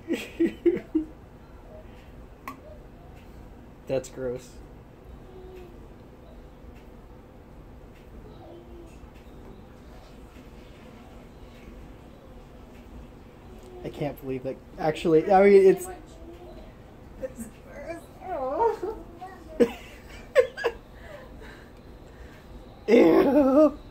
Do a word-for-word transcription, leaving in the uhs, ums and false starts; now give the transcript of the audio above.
That's gross. I can't believe that. Actually, I mean, it's. Ew.